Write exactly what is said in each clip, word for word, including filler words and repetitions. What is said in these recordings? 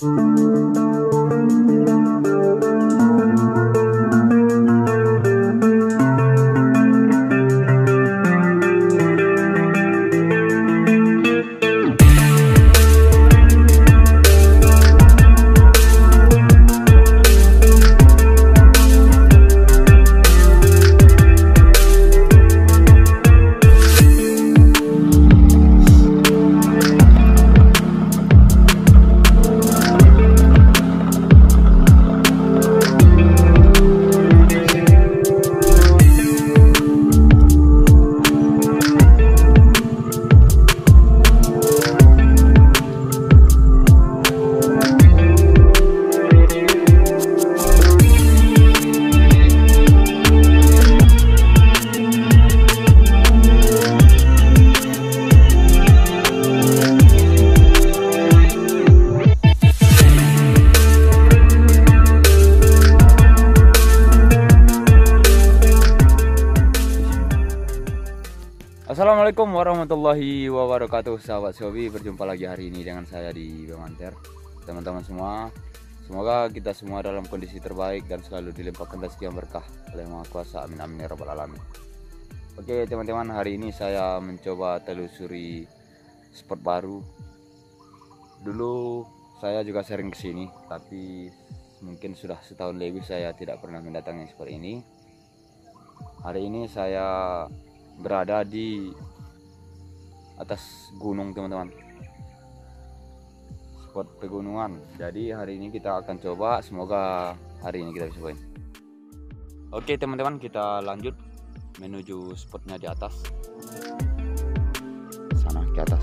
Assalamualaikum warahmatullahi wabarakatuh, sahabat Sobi. Berjumpa lagi hari ini dengan saya di Bemanter. Teman-teman semua, semoga kita semua dalam kondisi terbaik dan selalu dilimpahkan rezeki yang berkah oleh Maha Kuasa. Amin amin ya rabbal alamin. Oke teman-teman, hari ini saya mencoba telusuri spot baru. Dulu saya juga sering kesini, tapi mungkin sudah setahun lebih saya tidak pernah mendatangi spot ini. Hari ini saya berada di atas gunung, teman-teman, spot pegunungan. Jadi hari ini kita akan coba, semoga hari ini kita bisa poin. Oke teman-teman, kita lanjut menuju spotnya di atas sana, ke atas.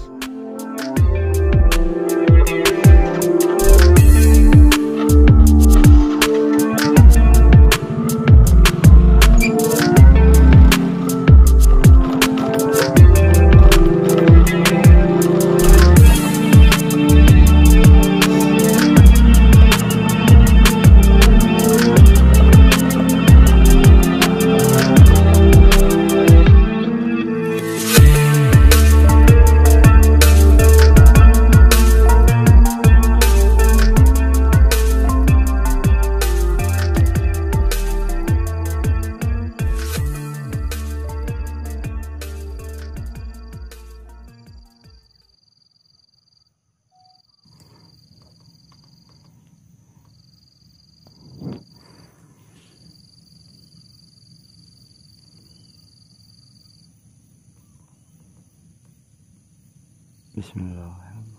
Bismillahirrahmanirrahim.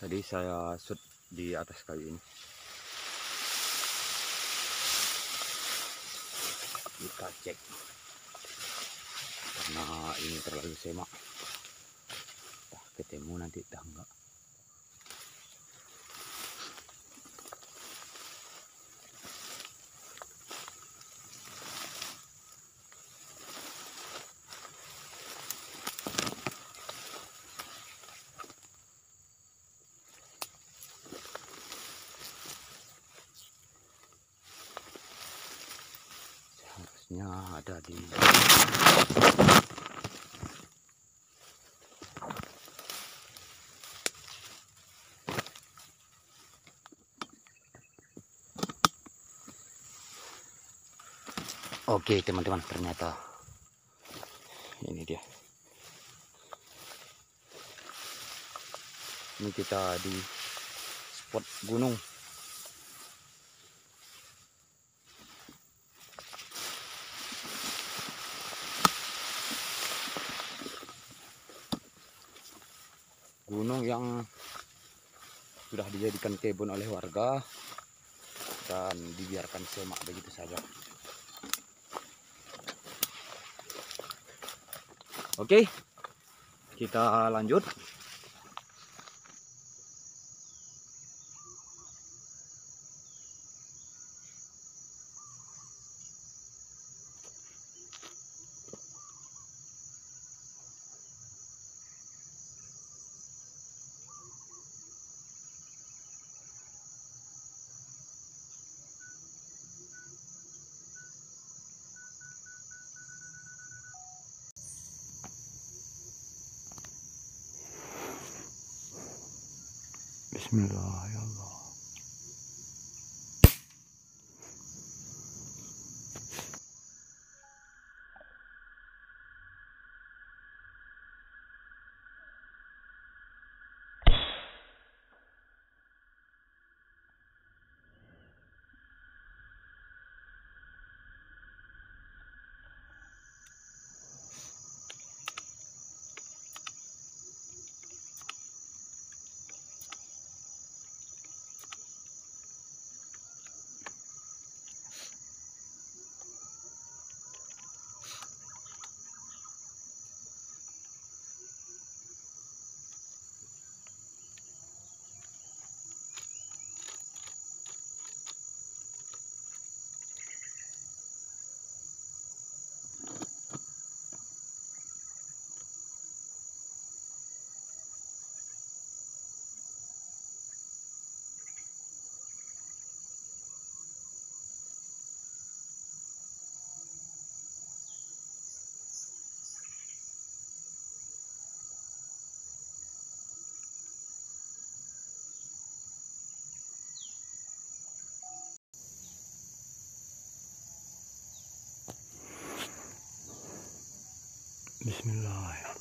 Tadi saya shoot di atas kayu ini. Kita cek karena ini terlalu semak. Dah ketemu nanti dah enggak. Harusnya ada di Oke teman-teman, ternyata ini dia. Ini kita di spot gunung. Gunung yang sudah dijadikan kebun oleh warga dan dibiarkan semak begitu saja. Oke, kita lanjut. Bismillahirrahmanirrahim. Bismillahirrahmanirrahim.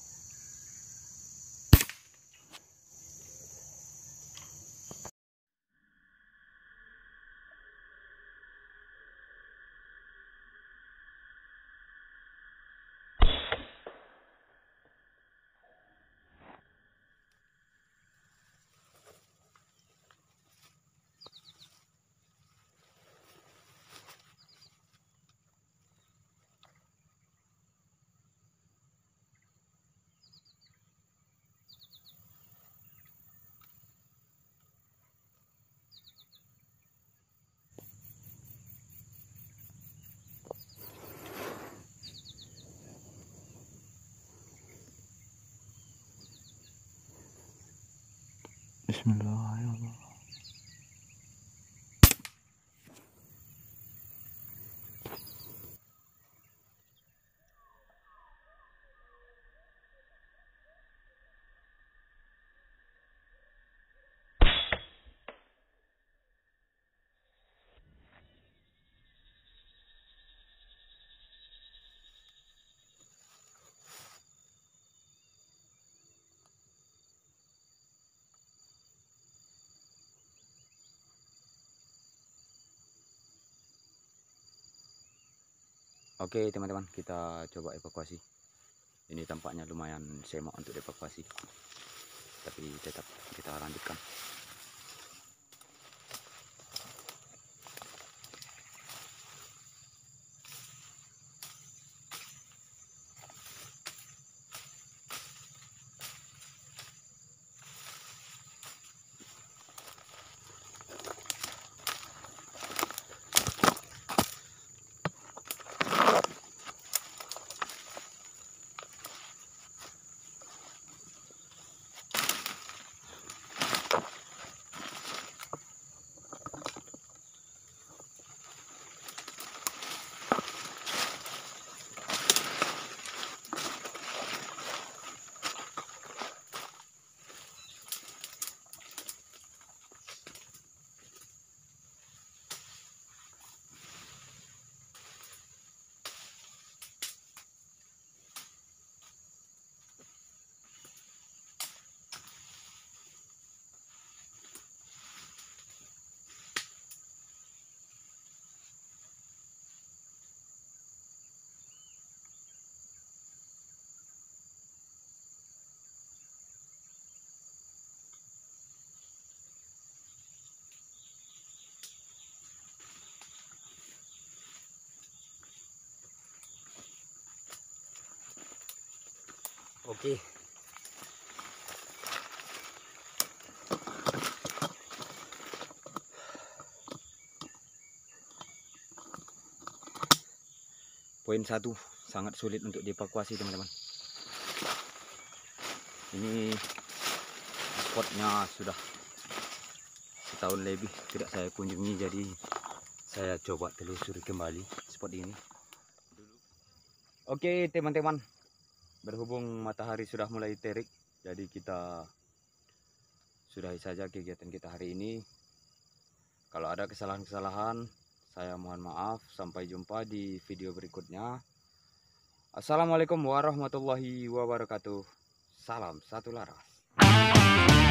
Bismillahirrahmanirrahim. Oke teman-teman, kita coba evakuasi. Ini tampaknya lumayan semak untuk evakuasi, tapi tetap kita lanjutkan. Oke. Poin satu, sangat sulit untuk dievakuasi teman-teman. Ini spotnya sudah setahun lebih tidak saya kunjungi, jadi saya coba telusuri kembali spot ini. Oke teman-teman, berhubung matahari sudah mulai terik, jadi kita sudahi saja kegiatan kita hari ini. Kalau ada kesalahan-kesalahan, saya mohon maaf. Sampai jumpa di video berikutnya. Assalamualaikum warahmatullahi wabarakatuh. Salam satu laras.